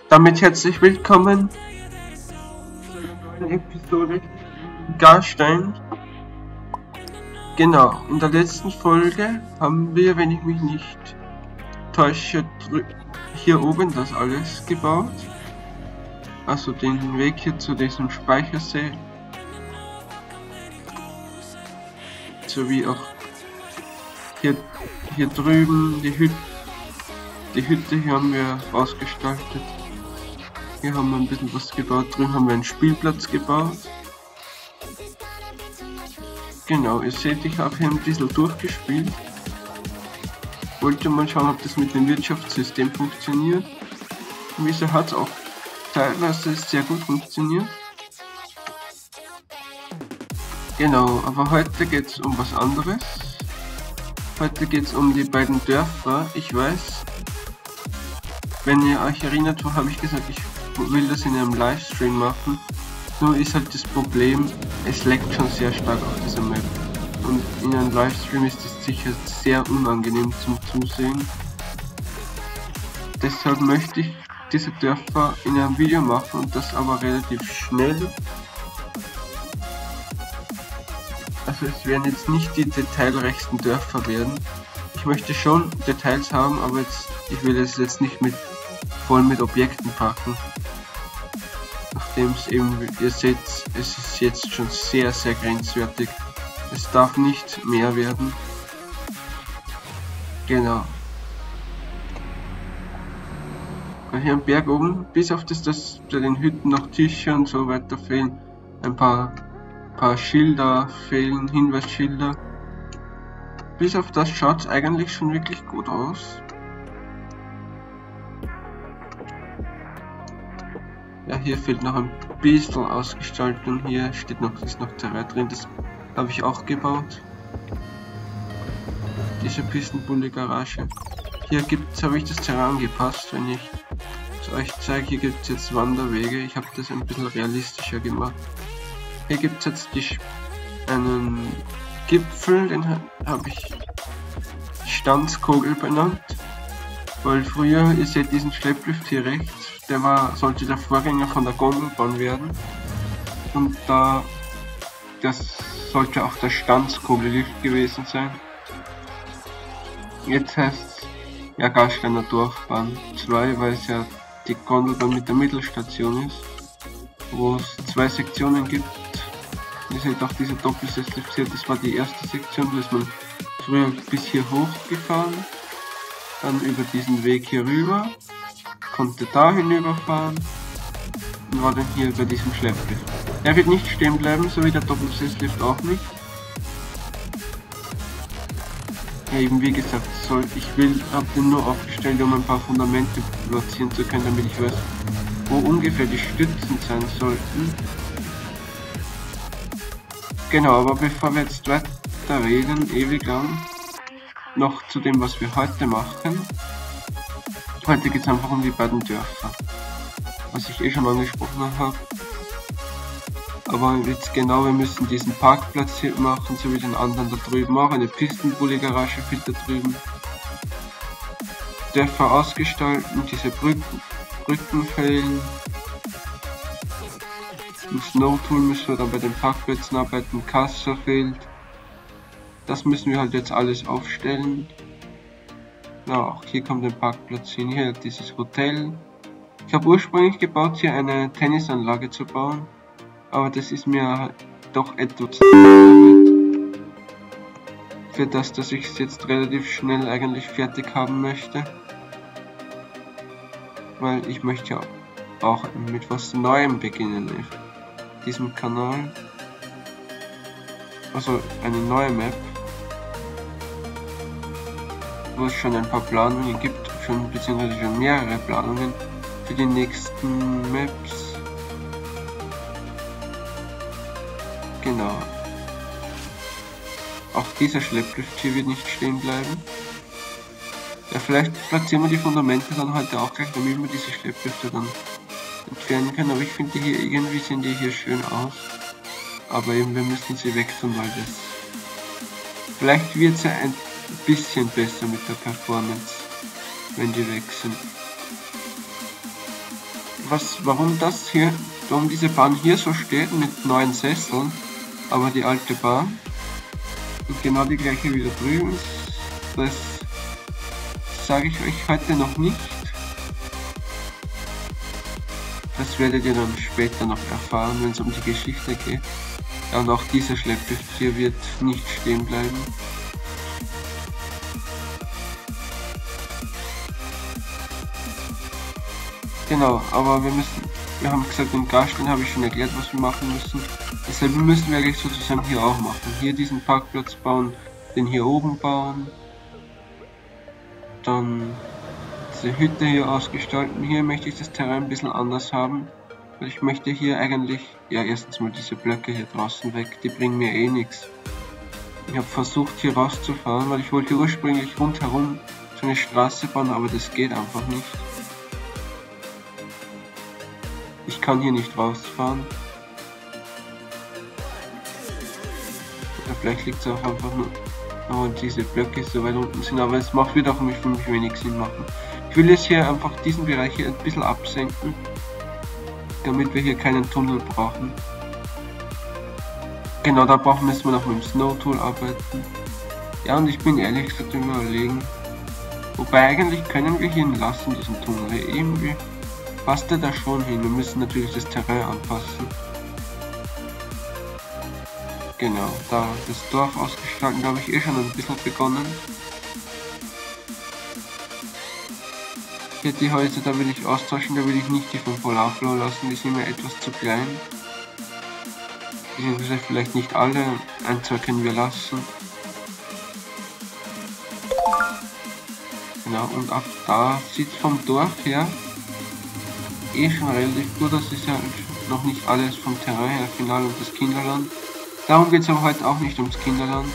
Damit herzlich willkommen zu einer neuen Episode Garstein. Genau, in der letzten Folge haben wir, wenn ich mich nicht täusche, hier oben das alles gebaut. Also den Weg hier zu diesem Speichersee. Sowie auch hier drüben die Hütte hier haben wir ausgestaltet. Hier haben wir ein bisschen was gebaut, drüben haben wir einen Spielplatz gebaut. Genau, ihr seht, ich habe hier ein bisschen durchgespielt. Wollte mal schauen, ob das mit dem Wirtschaftssystem funktioniert. Und wieso hat es auch teilweise sehr gut funktioniert. Genau, aber heute geht es um was anderes. Heute geht es um die beiden Dörfer. Ich weiß, wenn ihr euch erinnert, habe ich gesagt, ich will das in einem Livestream machen. Nur ist halt das Problem, es leckt schon sehr stark auf dieser Map. Und in einem Livestream ist es sicher sehr unangenehm zum Zusehen. Deshalb möchte ich diese Dörfer in einem Video machen und das aber relativ schnell. Also es werden jetzt nicht die detailreichsten Dörfer werden. Ich möchte schon Details haben, aber ich will es jetzt nicht voll mit Objekten packen. Nachdem es eben, ihr seht, es ist jetzt schon sehr, sehr grenzwertig. Es darf nicht mehr werden. Genau. Und hier am Berg oben, bis auf das, dass bei den Hütten noch Tische und so weiter fehlen, ein paar Schilder fehlen, Hinweisschilder. Bis auf das schaut es eigentlich schon wirklich gut aus. Ja, hier fehlt noch ein bisschen Ausgestaltung. Hier steht ist noch Terrain drin, das habe ich auch gebaut. Diese Pistenbulle-Garage. Hier habe ich das Terrain angepasst, wenn ich es euch zeige. Hier gibt es jetzt Wanderwege. Ich habe das ein bisschen realistischer gemacht. Hier gibt es jetzt einen Gipfel, den habe ich Stanzkogel benannt. Weil früher, ihr seht diesen Schlepplift hier rechts, sollte der Vorgänger von der Gondelbahn werden. Und das sollte auch der Stanzkogellift gewesen sein. Jetzt heißt es ja Garsteiner Dorfbahn 2, weil es ja die Gondelbahn mit der Mittelstation ist, wo es 2 Sektionen gibt. Ihr seht auch diese Doppelsetzlift hier, das war die erste Sektion, da ist man früher bis hier hoch gefahren, dann über diesen Weg hier rüber, konnte da hinüberfahren und war dann hier bei diesem Schlepplift. Er wird nicht stehen bleiben, so wie der Doppelsetzlift auch nicht. Ja, eben wie gesagt, habe den nur aufgestellt, um ein paar Fundamente platzieren zu können, damit ich weiß, wo ungefähr die Stützen sein sollten. Genau, aber bevor wir jetzt weiter reden, ewig lang, noch zu dem, was wir heute machen. Heute geht es einfach um die beiden Dörfer, was ich schon angesprochen habe. Aber jetzt genau, wir müssen diesen Parkplatz hier machen, so wie den anderen da drüben auch. Eine Pistenbulle-Garage fehlt da drüben. Dörfer ausgestalten, diese Brücken fehlen. Im Snowtool müssen wir dann bei den Parkplätzen arbeiten, Kasse fehlt. Das müssen wir halt jetzt alles aufstellen. Ja, auch hier kommt ein Parkplatz hin, hier dieses Hotel. Ich habe ursprünglich gebaut, hier eine Tennisanlage zu bauen. Aber das ist mir doch etwas für das, dass ich es jetzt relativ schnell eigentlich fertig haben möchte. Weil ich möchte ja auch mit was Neuem beginnen auf diesem Kanal. Also eine neue Map, wo es schon ein paar Planungen gibt, beziehungsweise schon mehrere Planungen für die nächsten Maps. Genau. Auch dieser Schlepplift hier wird nicht stehen bleiben. Ja, vielleicht platzieren wir die Fundamente dann heute auch gleich, damit wir diese Schlepplifte dann entfernen können. Aber ich finde hier irgendwie sehen die hier schön aus. Aber eben wir müssen sie wechseln, weil das... Vielleicht wird es ja ein bisschen besser mit der Performance, wenn die weg sind. warum diese Bahn hier so steht mit 9 Sesseln, aber die alte Bahn und genau die gleiche wie da drüben, das sage ich euch heute noch nicht. Das werdet ihr dann später noch erfahren, wenn es um die Geschichte geht. Ja, und auch dieser Schlepplift hier wird nicht stehen bleiben. Genau, aber wir haben gesagt, im Garstein habe ich schon erklärt, was wir machen müssen. Dasselbe müssen wir eigentlich sozusagen hier auch machen. Hier diesen Parkplatz bauen, den hier oben bauen. Dann diese Hütte hier ausgestalten. Hier möchte ich das Terrain ein bisschen anders haben. Weil ich möchte hier eigentlich, ja erstens mal diese Blöcke hier draußen weg, die bringen mir eh nichts. Ich habe versucht hier rauszufahren, weil ich wollte ursprünglich rundherum so eine Straße bauen, aber das geht einfach nicht. Ich kann hier nicht rausfahren. Ja, vielleicht liegt es auch einfach nur, diese Blöcke so weit unten sind, aber es wird auch für mich wenig Sinn machen. Ich will jetzt hier einfach diesen Bereich hier ein bisschen absenken, damit wir hier keinen Tunnel brauchen. Genau, da müssen wir noch mit dem Snow Tool arbeiten. Ja, und ich bin ehrlich gesagt überlegen, wobei eigentlich können wir hier ihn lassen, diesen Tunnel. Irgendwie passt er da schon hin. Wir müssen natürlich das Terrain anpassen. Genau, da das Dorf ausgestalten, da habe ich schon ein bisschen begonnen. Hier die Häuser, da will ich austauschen, da will ich nicht die von Polarflow lassen, die sind mir etwas zu klein. Beziehungsweise vielleicht nicht alle, ein, zwei können wir lassen. Genau, und ab da sieht es vom Dorf her schon relativ gut, das ist ja noch nicht alles vom Terrain her final und das Kinderland. Darum geht es aber heute auch nicht ums Kinderland.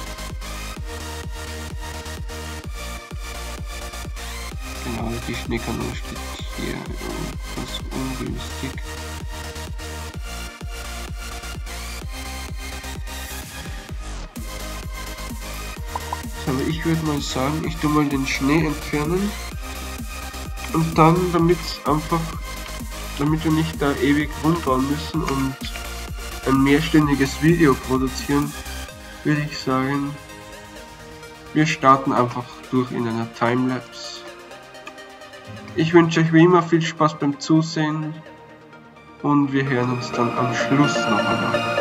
Genau, die Schneekanone steht hier etwas ungünstig. So, aber ich würde mal sagen, ich tue mal den Schnee entfernen und dann, damit wir nicht da ewig rumbauen müssen und ein mehrstündiges Video produzieren, würde ich sagen, wir starten einfach durch in einer Timelapse. Ich wünsche euch wie immer viel Spaß beim Zusehen und wir hören uns dann am Schluss noch einmal.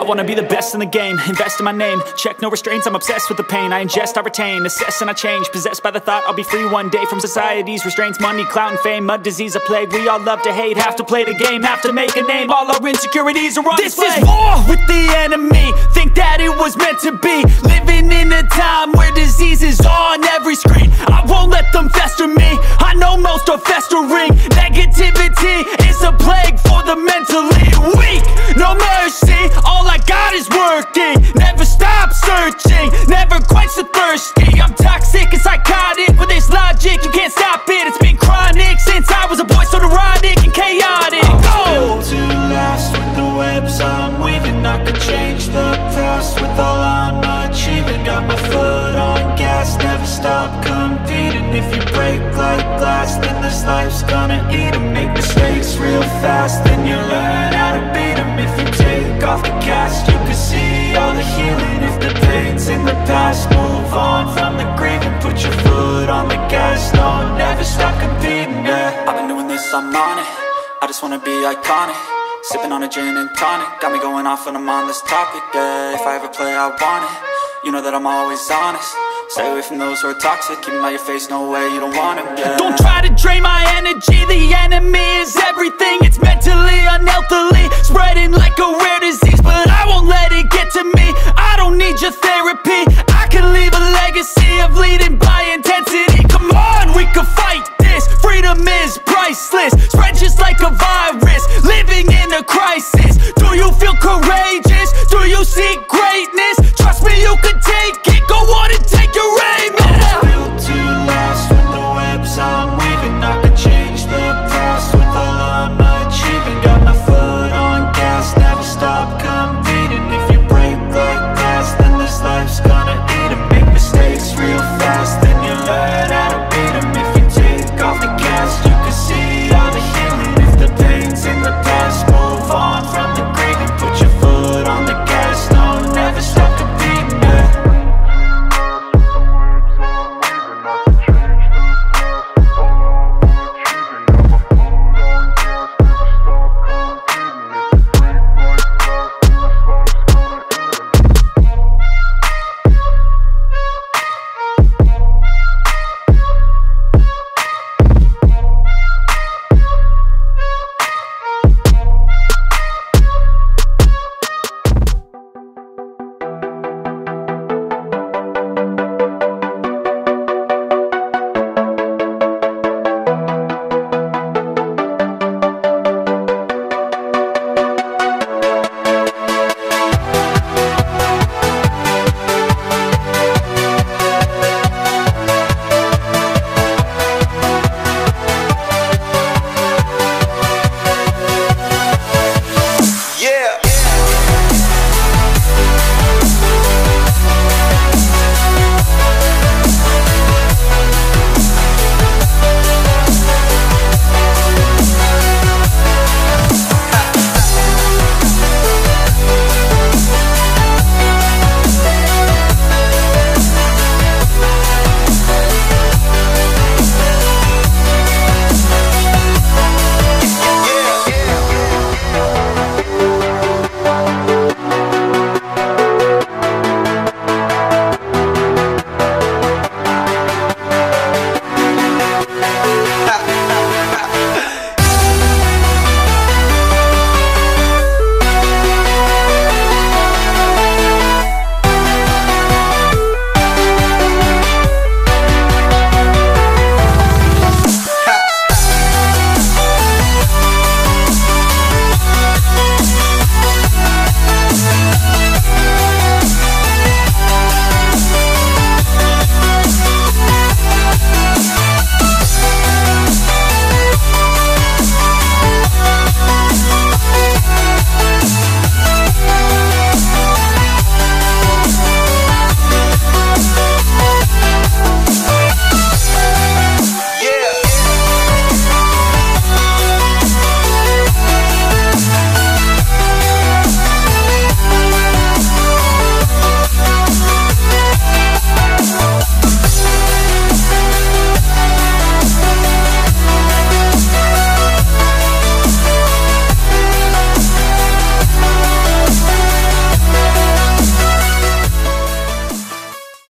wanna be the best in the game, invest in my name, check no restraints, I'm obsessed with the pain. I ingest, I retain, assess and I change, possessed by the thought I'll be free one day from society's restraints. Money, clout and fame, mud, disease, a plague. We all love to hate, have to play the game, have to make a name. All our insecurities are on display. This is war with the enemy, think that it was meant to be. Living in a time where disease is on every screen. I won't let them fester me, I know most are festering. Negativity is a plague for the mentally weak. No mercy, all I got is working. Never stop searching, never quench the thirsty. I'm toxic and psychotic, with this logic you can't stop it. It's been chronic since I was a boy, so neurotic and chaotic. Built to last with the webs I'm weaving. I could change the past with all I'm achieving. Got my foot on gas, never stop competing. If you break like glass, then this life's gonna eat 'em. Make mistakes real fast, then you learn how to beat 'em. If you take off the cast, you can see all the healing. If the pain's in the past, move on from the grieving. Put your foot on the gas, no, never stop competing, yeah. I've been doing this, I'm on it, I just wanna be iconic. Sipping on a gin and tonic, got me going off when I'm on this topic, yeah. If I ever play, I want it, you know that I'm always honest. Stay away from those who are toxic, keep them out your face, no way, you don't want them, yeah. Don't try to drain my energy, the enemy is everything. It's mentally, unhealthily, spreading like a rare disease, but I won't let it get to me.